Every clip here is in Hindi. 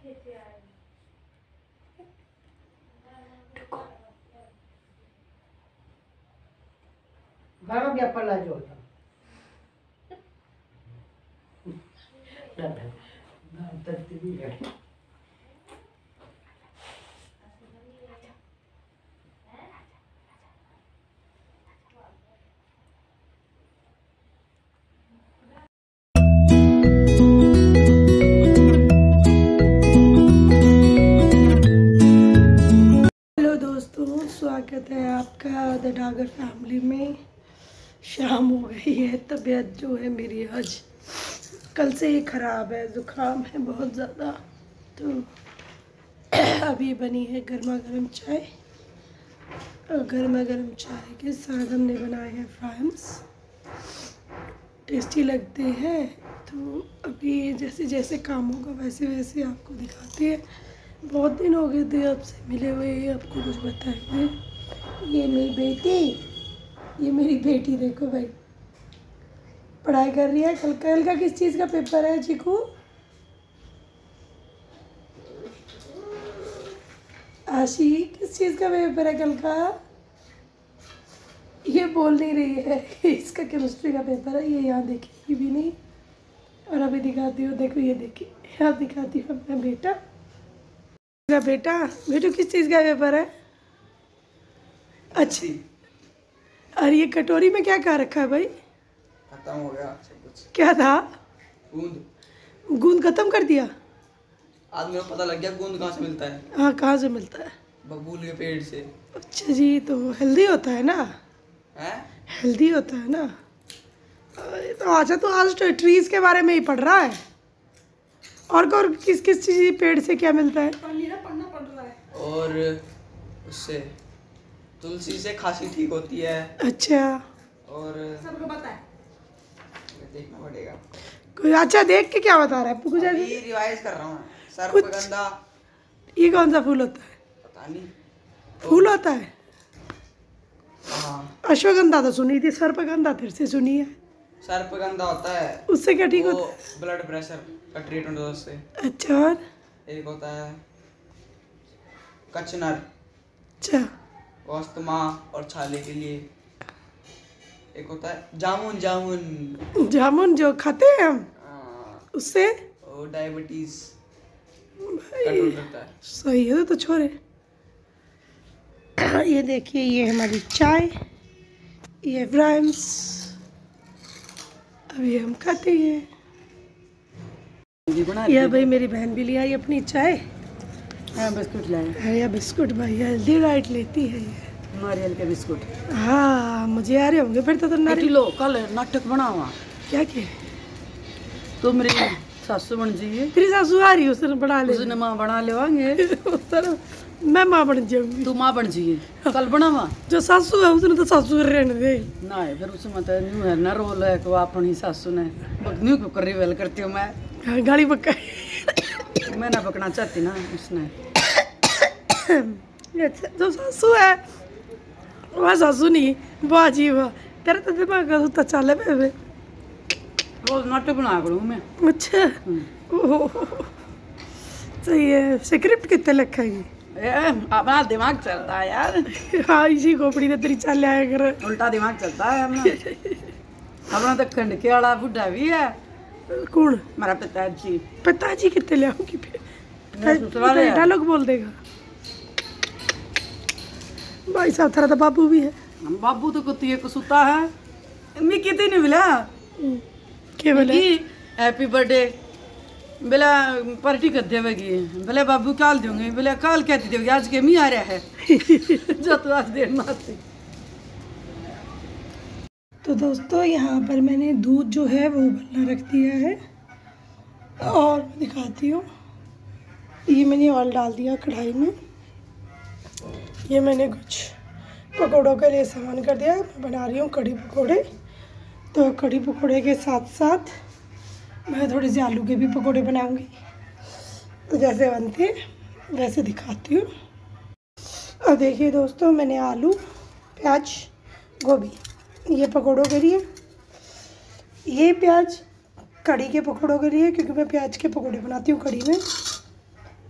गाना क्या पला जो होता तरतीबी है। हेलो दोस्तों, स्वागत है आपका द डागर फैमिली में। शाम हो गई है। तबीयत जो है मेरी आज कल से ही ख़राब है, ज़ुकाम है बहुत ज़्यादा। तो अभी बनी है गर्मा गर्म चाय और गर्मा गर्म चाय के साथ हमने बनाए हैं फ्राइम्स। टेस्टी लगते हैं। तो अभी जैसे जैसे काम होगा वैसे वैसे आपको दिखाते हैं। बहुत दिन हो गए थे आपसे मिले हुए, आपको कुछ बताए हुए। ये मेरी बेटी देखो भाई, पढ़ाई कर रही है। कल का किस चीज़ का पेपर है चीकू? आशी, किस चीज़ का पेपर है कल का? ये बोल नहीं रही है। इसका केमिस्ट्री का पेपर है। ये यहाँ देखी भी नहीं। और अभी दिखाती हूँ, देखो ये देखिए, यहाँ दिखाती हूँ अपना बेटा। बेटू किस चीज़ का पेपर है? अच्छी। और ये कटोरी में क्या खा रखा है भाई? खत्म हो गया सब कुछ। क्या था? गूंद खत्म कर दिया। आज मेरे को पता लग गया गूंद कहाँ से मिलता है। हाँ, कहाँ से मिलता है? बबूल के पेड़ से। अच्छा जी, तो हेल्दी होता है ना? हैं? हेल्दी होता है ना? तो अच्छा, तो आज तो ट्रीज के बारे में ही पढ़ रहा है। और किस किस चीज़ पेड़ से क्या मिलता है? पढ़ना पड़ रहा है। और उससे तुलसी से खांसी ठीक होती है। अच्छा, और सबको पता है? देखना पड़ेगा। कोई अच्छा देख के क्या बता रहा है? कुछ अभी रिवाइज कर रहा हूँ। सर्पगंधा। ये कौन सा फूल होता है? पता नहीं। फूल होता है? हाँ, अश्वगंधा तो सुनी थी, सर्पगंधा फिर से सुनी है। सर्पगंधा होता है। उससे क्या ठीक होता है? ब्लड प्रेशर का ट्रीटमेंट होता है उससे। अच्छा, और एक होता है कचनर, अच्छा, अस्थमा और छाले के लिए। एक होता है जामुन। जामुन जो खाते हैं हम, उससे और डायबिटीज कंट्रोल करता है। सही है। तो छोरे, ये देखिए, ये हमारी चाय, ये फ्राइम्स अभी हम खाते हैं। यह भाई मेरी बहन भी ले आई अपनी चाय। बिस्कुट लाए। या बिस्कुट भाई, हेल्दी डाइट लेती है ये। नारियल के बिस्कुट। हाँ, मुझे आ रहे होंगे फिर तो नारियल। लो कल नाटक बनावा। क्या क्या? तो मेरी सासू बन जाइए। तेरी सासू आ रही है, उसने बना ले। उसने माँ बना लेवांगे। मैं माँ बन जाऊंगी। तू माँ बन जाइए कल बनावा। जो सासू है उसने तो सासू रहने दे ना है। फिर उसमें मतलब न्यू है ना रोल है कि अपनी सासू ने न्यू क्यों कर रिवेल करती हूँ मैं। गाड़ी पक्का। मैं ना पकना चाहती ना उसने। जो सासू है वह सासू नहीं, वाह जी वाह। तेरा तो दिमाग का चल पे। रोज नाटक बनाया करूँ मैं। अच्छा, सही है। स्क्रिप्ट कितने लिखेगी? अपना दिमाग चलता है यार। हाँ, इसी खोपड़ी ने तेरी चाल आया कर। उल्टा दिमाग चलता है अपना तो खंड के वाला बुढ़ा भी है। कौन? मेरा पिताजी। पिताजी कितने ले आओगी? डायलॉग बोल देगा भाई साहब। थारा तो बाबू भी है। बाबू तो कुत्ती एक सुता है। मैं कितने नहीं मिला क्या बोले? हैप्पी बर्थडे बेला पार्टी कर देवेगी। बोले बाबू काल दूंगी। बोले काल क्या देगी? आज के मी आ रहा है। जो तू आज देर ना थी। तो दोस्तों, यहाँ पर मैंने दूध जो है वो उबलना रख दिया है और मैं दिखाती हूँ। ये मैंने ऑयल डाल दिया कढ़ाई में। ये मैंने कुछ पकौड़ों के लिए सामान कर दिया। मैं बना रही हूँ कढ़ी पकौड़े। तो कढ़ी पकौड़े के साथ साथ मैं थोड़े से आलू के भी पकौड़े बनाऊंगी। तो जैसे बनते हैं वैसे दिखाती हूँ। और देखिए दोस्तों, मैंने आलू, प्याज, गोभी ये पकौड़ों के लिए, ये प्याज कढ़ी के पकौड़ों के लिए, क्योंकि मैं प्याज के पकौड़े बनाती हूँ कढ़ी में।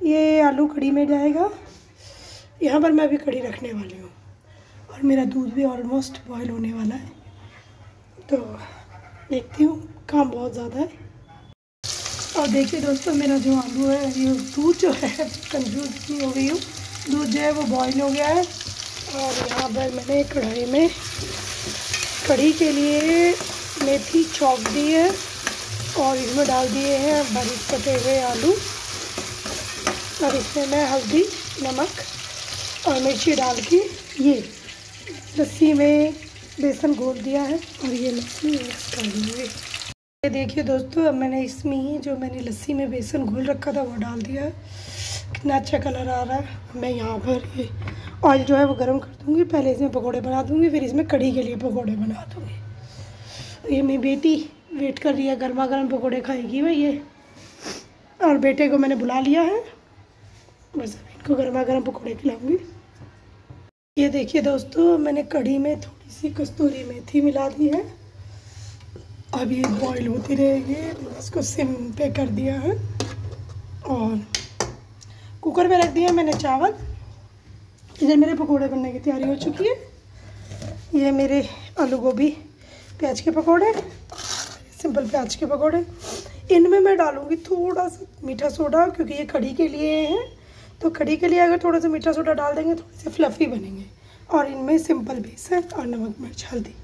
ये आलू कढ़ी में जाएगा। यहाँ पर मैं अभी कढ़ी रखने वाली हूँ और मेरा दूध भी ऑलमोस्ट बॉयल होने वाला है। तो देखती हूँ, काम बहुत ज़्यादा है। और देखिए दोस्तों, मेरा जो आलू है, ये दूध जो है, कंफ्यूज नहीं हो गई हूँ, दूध जो है वो बॉयल हो गया है। और यहाँ पर मैंने कढ़ाई में कढ़ी के लिए मेथी चॉप दी है और इसमें डाल दिए हैं बारीक कटे हुए आलू। और इसमें मैं हल्दी, नमक और मिर्ची डाल के ये लस्सी में बेसन घोल दिया है और ये लस्सी मिक्स कर दूँगी। ये देखिए दोस्तों, अब मैंने इसमें जो मैंने लस्सी में बेसन घोल रखा था वो डाल दिया है। कितना अच्छा कलर आ रहा है। मैं यहाँ पर ये ऑयल जो है वो गर्म कर दूँगी। पहले इसमें पकोड़े बना दूँगी, फिर इसमें कढ़ी के लिए पकोड़े बना दूँगी। ये मेरी बेटी वेट कर रही है, गर्मा गर्म पकोड़े खाएगी भाई ये। और बेटे को मैंने बुला लिया है, बस अब इनको गर्मा गर्म पकोड़े खिलाऊँगी। ये देखिए दोस्तों, मैंने कढ़ी में थोड़ी सी कस्तूरी मेथी मिला दी है। अब ये बॉईल होती रहेगी। इसको सिम पे कर दिया है और कुकर में रख दिया मैंने चावल। इधर मेरे पकोड़े बनने की तैयारी हो चुकी है। ये मेरे आलू गोभी प्याज के पकोड़े, सिंपल प्याज के पकोड़े। इनमें मैं डालूँगी थोड़ा सा मीठा सोडा, क्योंकि ये कढ़ी के लिए हैं। तो कढ़ी के लिए अगर थोड़ा सा मीठा सोडा डाल देंगे थोड़े से फ्लफ़ी बनेंगे। और इनमें सिंपल बेसन और नमक, मिर्च, हल्दी।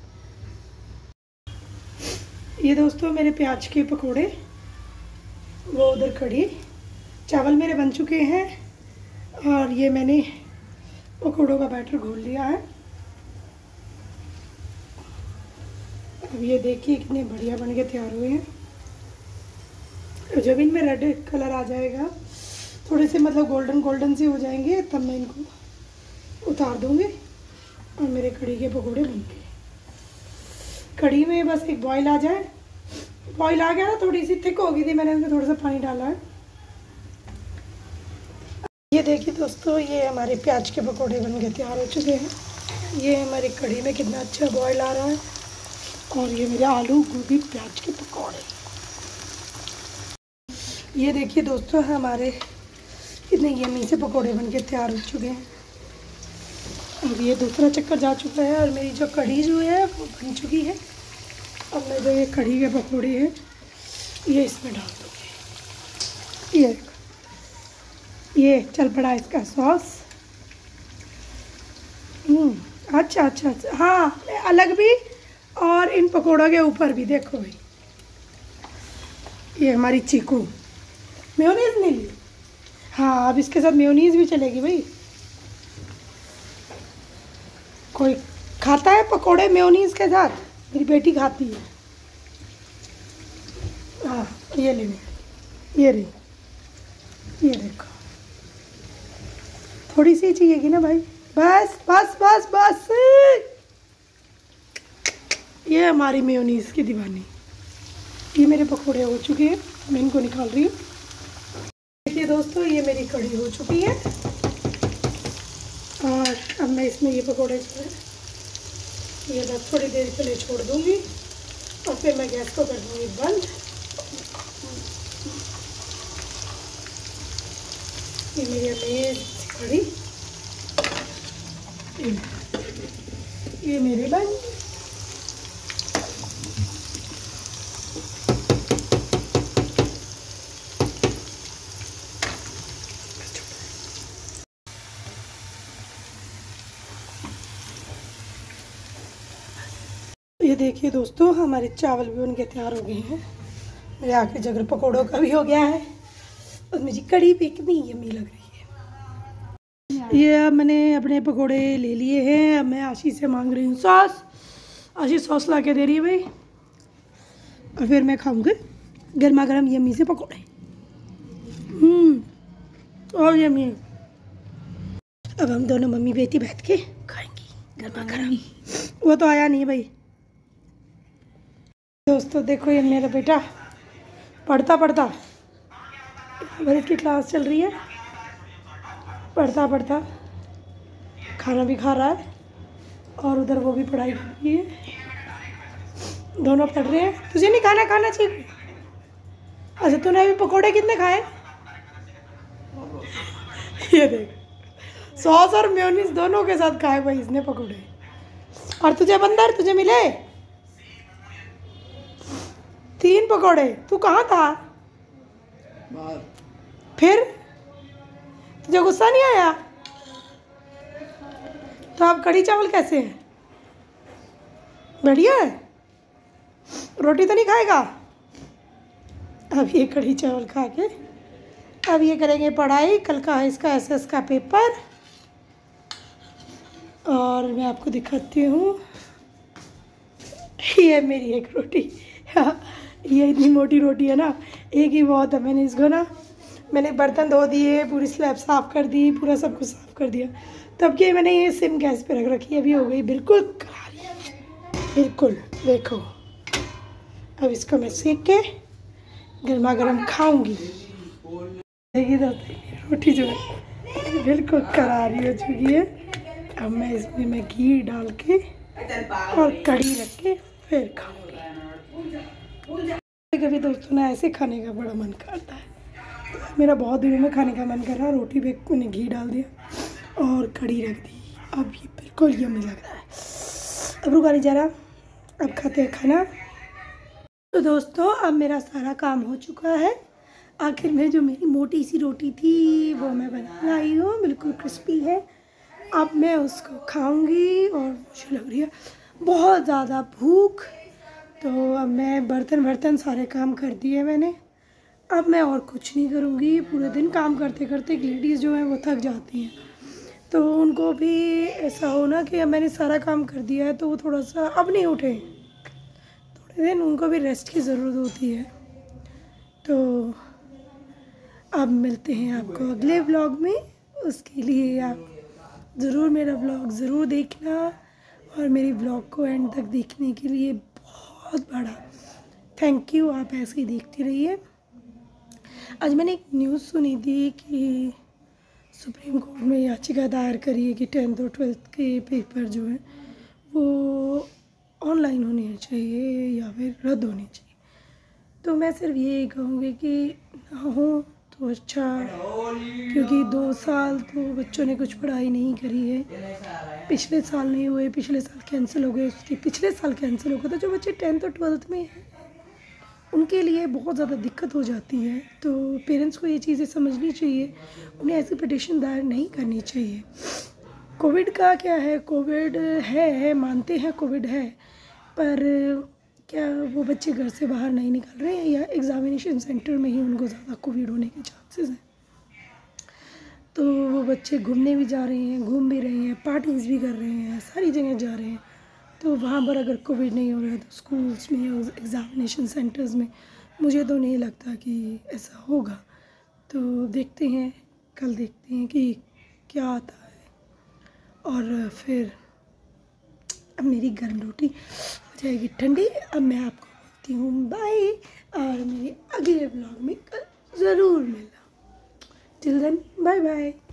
ये दोस्तों मेरे प्याज के पकोड़े, वो उधर कढ़ी। चावल मेरे बन चुके हैं और ये मैंने पकोड़ों का बैटर घोल लिया है। अब ये देखिए कितने बढ़िया बन के तैयार हुए हैं। जब इनमें रेड कलर आ जाएगा, थोड़े से मतलब गोल्डन गोल्डन से हो जाएंगे, तब मैं इनको उतार दूँगी और मेरे कढ़ी के पकोड़े बन गए। कढ़ी में बस एक बॉईल आ जाए। बॉईल आ गया ना, थोड़ी सी थिक हो गई थी, मैंने इसमें थोड़ा सा पानी डाला है। ये देखिए दोस्तों, ये हमारे प्याज के पकोड़े बन के तैयार हो चुके हैं। ये हमारी कढ़ी में कितना अच्छा बॉईल आ रहा है। और ये मेरे आलू गोभी प्याज के पकोड़े। ये देखिए दोस्तों, हमारे कितने यम्मी से पकोड़े बन के तैयार हो चुके हैं। अब ये दूसरा चक्कर जा चुका है और मेरी जो कढ़ी जो है वो बन चुकी है। अब मैं जो ये कढ़ी के पकोड़े हैं ये इसमें डाल दूँगी। ये चल पड़ा इसका सॉस। अच्छा अच्छा अच्छा, हाँ अलग भी और इन पकोड़ों के ऊपर भी। देखो भाई, ये हमारी चीकू मेयोनीज नहीं ली। हाँ, अब इसके साथ मेयोनीज भी चलेगी भाई। कोई खाता है पकोड़े मेयोनीज के साथ? मेरी बेटी खाती है। हाँ, ये ले, ये रही, ये देखो, थोड़ी सी चाहिएगी ना भाई। बस बस बस बस, ये हमारी मेयोनीज की दीवानी। ये मेरे पकोड़े हो चुके हैं, मैं इनको निकाल रही हूँ। देखिए दोस्तों, ये मेरी कढ़ी हो चुकी है और अब मैं इसमें ये पकोड़े जो है ये बस थोड़ी देर के लिए छोड़ दूँगी और फिर मैं गैस को कर दूँगी बंद। ये मेरी अमेज कढ़ी, ये मेरे बन। ये देखिए दोस्तों, हमारे चावल भी बन के तैयार हो गए हैं। मेरे आखिरी जगह पकोड़ों का भी हो गया है और मुझे कढ़ी भी कितनी यम्मी लग रही है। ये अब मैंने अपने पकोड़े ले लिए हैं। अब मैं आशीष से मांग रही हूँ सॉस। आशीष सॉस ला के दे रही है भाई, और फिर मैं खाऊंगी गर्मा गर्म यम्मी से पकोड़े। और यम्मी। अब हम दोनों मम्मी बेटी बैठ के खाएंगी गर्मा गर्म। वो तो आया नहीं भाई। दोस्तों देखो, ये मेरा बेटा पढ़ता पढ़ता, भरत की क्लास चल रही है, पढ़ता पढ़ता खाना भी खा रहा है और उधर वो भी पढ़ाई कर रही है। दोनों पढ़ रहे हैं। तुझे नहीं खाना चाहिए? अच्छा, तूने अभी पकोड़े कितने खाए? ये देख, सॉस और मेयोनीज दोनों के साथ खाए भाई इसने पकौड़े। और तुझे बंदर, तुझे मिले 3 पकौड़े। तू कहाँ था? फिर तुझे गुस्सा नहीं आया? तो अब कढ़ी चावल कैसे है? बढ़िया है। रोटी तो नहीं खाएगा? अब ये कढ़ी चावल खा के अब ये करेंगे पढ़ाई। कल का है इसका एसएस का पेपर। और मैं आपको दिखाती हूँ, ये मेरी एक रोटी। ये इतनी मोटी रोटी है ना, एक ही बहुत है। मैंने इसको ना, मैंने बर्तन धो दिए, पूरी स्लैब साफ़ कर दी, पूरा सब कुछ साफ़ कर दिया। तब कि मैंने ये सिम गैस पे रख रखी है, अभी हो गई बिल्कुल करारी, बिल्कुल। देखो अब इसको मैं सेक के गर्मा गर्म खाऊंगी। देखिए दोस्तों, रोटी जो है बिल्कुल करारी हो चुकी है। अब मैं इसमें मैं घी डाल के और कढ़ी रख के फिर खाऊंगी। कभी दोस्तों ना ऐसे खाने का बड़ा मन करता है, तो मेरा बहुत दिनों में खाने का मन कर रहा। रोटी पे मैंने घी डाल दिया और कढ़ी रख दी। अब ये बिल्कुल यम्मी लग रहा है। अब रुका नहीं जा रहा, अब खाते हैं खाना। तो दोस्तों अब मेरा सारा काम हो चुका है। आखिर में जो मेरी मोटी सी रोटी थी वो मैं बना लाई हूँ, बिल्कुल क्रिस्पी है। अब मैं उसको खाऊंगी और मुझे लग रही है बहुत ज़्यादा भूख। तो अब मैं बर्तन सारे काम कर दिए मैंने। अब मैं और कुछ नहीं करूँगी। पूरे दिन काम करते करते एक लेडीज़ जो है वो थक जाती हैं, तो उनको भी ऐसा हो ना कि अब मैंने सारा काम कर दिया है तो वो थोड़ा सा अब नहीं उठे, थोड़े दिन उनको भी रेस्ट की ज़रूरत होती है। तो अब मिलते हैं आपको अगले व्लॉग में। उसके लिए आप ज़रूर मेरा व्लॉग ज़रूर देखना, और मेरी व्लॉग को एंड तक देखने के लिए बहुत बड़ा थैंक यू। आप ऐसे ही देखते रहिए। आज मैंने एक न्यूज़ सुनी थी कि सुप्रीम कोर्ट में याचिका दायर करी है कि 10th और 12th के पेपर जो हैं वो ऑनलाइन होने चाहिए या फिर रद्द होने चाहिए। तो मैं सिर्फ ये कहूँगी कि ना हो तो अच्छा, क्योंकि 2 साल तो बच्चों ने कुछ पढ़ाई नहीं करी है। पिछले साल नहीं हुए, पिछले साल कैंसिल हो गए, उसके पिछले साल कैंसिल हो गया। तो जो बच्चे 10th और 12th में हैं उनके लिए बहुत ज़्यादा दिक्कत हो जाती है। तो पेरेंट्स को ये चीज़ें समझनी चाहिए, उन्हें ऐसी पिटीशन दायर नहीं करनी चाहिए। कोविड का क्या है, कोविड है मानते हैं कोविड है, पर क्या वो बच्चे घर से बाहर नहीं निकल रहे हैं या एग्ज़ामिनेशन सेंटर में ही उनको ज़्यादा कोविड होने के चांसेस हैं। तो वो बच्चे घूमने भी जा रहे हैं, घूम भी रहे हैं, पार्टीज़ भी कर रहे हैं, सारी जगह जा रहे हैं। तो वहाँ पर अगर कोविड नहीं हो रहा है तो स्कूल्स में या एग्ज़ामिनेशन सेंटर्स में मुझे तो नहीं लगता कि ऐसा होगा। तो देखते हैं, कल देखते हैं कि क्या आता है। और फिर अब मेरी गर्म रोटी हो जाएगी ठंडी। अब मैं आपको बोलती हूँ बाय, और मेरे अगले ब्लॉग में कल ज़रूर मिलना। Till then bye bye.